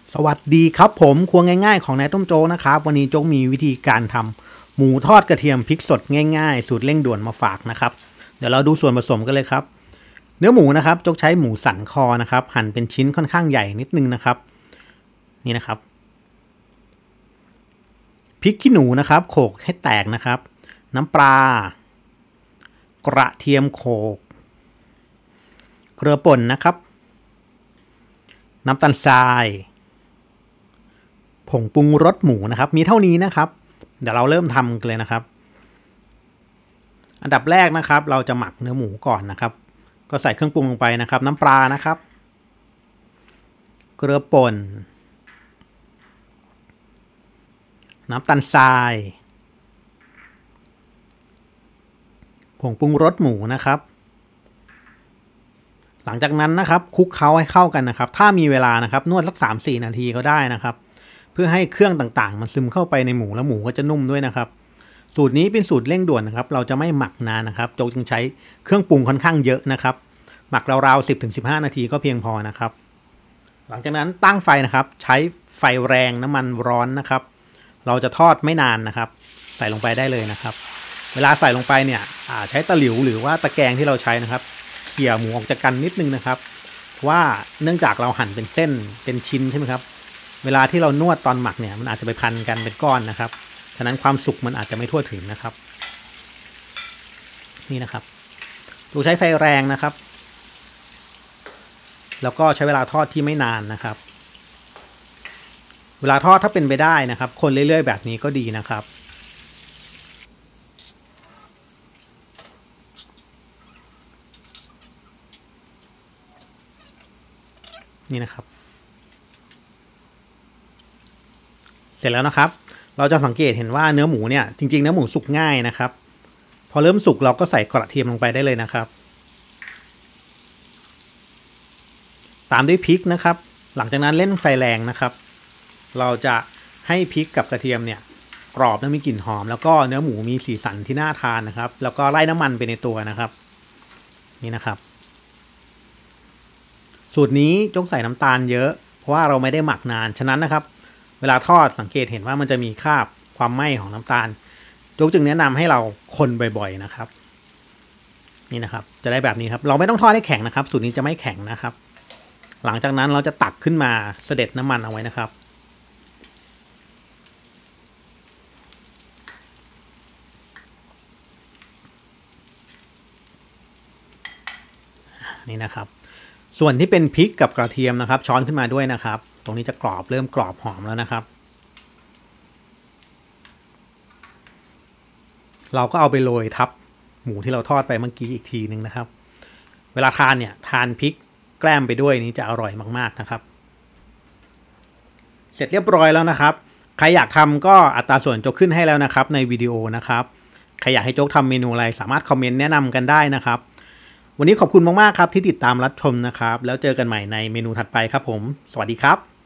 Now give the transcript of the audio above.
สวัสดีครับผมครัวง่ายๆของนายต้มโจ๊กนะครับวันนี้โจ๊กมีวิธีการทำหมูทอดกระเทียมพริกสดง่ายๆสูตรเร่งด่วนมาฝากนะครับเดี๋ยวเราดูส่วนผสมกันเลยครับเนื้อหมูนะครับโจ๊กใช้หมูสันคอนะครับหั่นเป็นชิ้นค่อนข้างใหญ่นิดนึงนะครับนี่นะครับพริกขี้หนูนะครับโขลกให้แตกนะครับน้ำปลากระเทียมโขลกเกลือป่นนะครับน้ำตาลทรายผงปรุงรสหมูนะครับมีเท่านี้นะครับเดี๋ยวเราเริ่มทำกันเลยนะครับอันดับแรกนะครับเราจะหมักเนื้อหมูก่อนนะครับก็ใส่เครื่องปรุงลงไปนะครับน้ำปลานะครับเกลือป่นน้ำตาลทรายผงปรุงรสหมูนะครับหลังจากนั้นนะครับคลุกเคล้าให้เข้ากันนะครับถ้ามีเวลานะครับนวดสัก 3-4 นาทีก็ได้นะครับเพื่อให้เครื่องต่างๆมันซึมเข้าไปในหมูแล้วหมูก็จะนุ่มด้วยนะครับสูตรนี้เป็นสูตรเร่งด่วนนะครับเราจะไม่หมักนานนะครับโจ๊กจึงใช้เครื่องปรุงค่อนข้างเยอะนะครับหมักราวๆ 10-15 นาทีก็เพียงพอนะครับหลังจากนั้นตั้งไฟนะครับใช้ไฟแรงน้ำมันร้อนนะครับเราจะทอดไม่นานนะครับใส่ลงไปได้เลยนะครับเวลาใส่ลงไปเนี่ยใช้ตะหลิวหรือว่าตะแกรงที่เราใช้นะครับเขี่ยหมูออกจากกันนิดนึงนะครับว่าเนื่องจากเราหั่นเป็นเส้นเป็นชิ้นใช่ไหมครับเวลาที่เรานวดตอนหมักเนี่ยมันอาจจะไปพันกันเป็นก้อนนะครับฉะนั้นความสุกมันอาจจะไม่ทั่วถึงนะครับนี่นะครับดูใช้ไฟแรงนะครับแล้วก็ใช้เวลาทอดที่ไม่นานนะครับเวลาทอดถ้าเป็นไปได้นะครับคนเรื่อยๆแบบนี้ก็ดีนะครับนี่นะครับเสร็จแล้วนะครับเราจะสังเกตเห็นว่าเนื้อหมูเนี่ยจริงๆเนื้อหมูสุกง่ายนะครับพอเริ่มสุกเราก็ใส่กระเทียมลงไปได้เลยนะครับตามด้วยพริกนะครับหลังจากนั้นเล่นไฟแรงนะครับเราจะให้พริกกับกระเทียมเนี่ยกรอบและมีกลิ่นหอมแล้วก็เนื้อหมูมีสีสันที่น่าทานนะครับแล้วก็ไล่น้ำมันไปในตัวนะครับนี่นะครับสูตรนี้จงใส่น้ำตาลเยอะเพราะว่าเราไม่ได้หมักนานฉะนั้นนะครับเวลาทอดสังเกตเห็นว่ามันจะมีคราบความไหม้ของน้ำตาลโจ๊กจึงแนะนำให้เราคนบ่อยๆนะครับนี่นะครับจะได้แบบนี้ครับเราไม่ต้องทอดให้แข็งนะครับสูตรนี้จะไม่แข็งนะครับหลังจากนั้นเราจะตักขึ้นมาเสด็จน้ำมันเอาไว้นะครับนี่นะครับส่วนที่เป็นพริกกับกระเทียมนะครับช้อนขึ้นมาด้วยนะครับตรงนี้จะกรอบเริ่มกรอบหอมแล้วนะครับเราก็เอาไปโรยทับหมูที่เราทอดไปเมื่อกี้อีกทีนึงนะครับเวลาทานเนี่ยทานพริกแกล้มไปด้วยนี้จะอร่อยมากๆนะครับเสร็จเรียบร้อยแล้วนะครับใครอยากทำก็อัตราส่วนโจ๊กขึ้นให้แล้วนะครับในวิดีโอนะครับใครอยากให้โจ๊กทำเมนูอะไรสามารถคอมเมนต์แนะนำกันได้นะครับวันนี้ขอบคุณมากๆครับที่ติดตามรับชมนะครับแล้วเจอกันใหม่ในเมนูถัดไปครับผมสวัสดีครับ